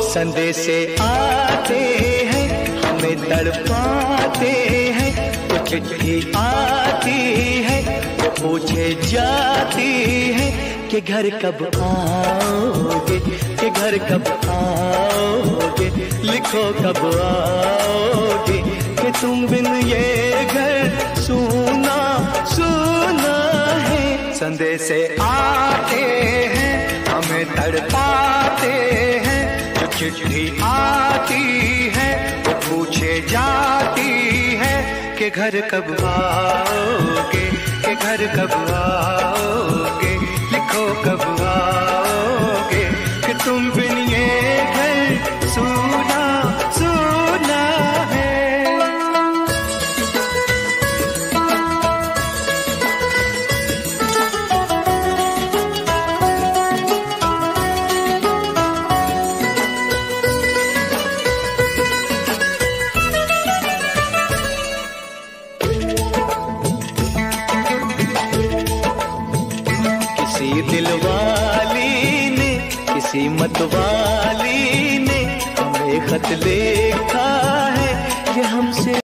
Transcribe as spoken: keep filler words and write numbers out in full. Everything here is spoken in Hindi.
संदेशे आते हैं हमें तड़पाते हैं, तो चिट्ठी आती है वो पूछे जाती है कि घर कब आओगे, कि घर कब आओगे, लिखो कब आओगे, कि तुम बिन ये घर सूना सूना है। संदेशे आते हैं हमें तड़पाते हैं, जो चिट्ठी आती है वो पूछे जाती है कि घर कब आओगे, कि घर कब आओगे, लिखो कब आओगे, कि तुम बिन ये घर सूना सूना है। किसी दिलवाली ने, किसी मतवाली ने हमें खत लिखा है कि हमसे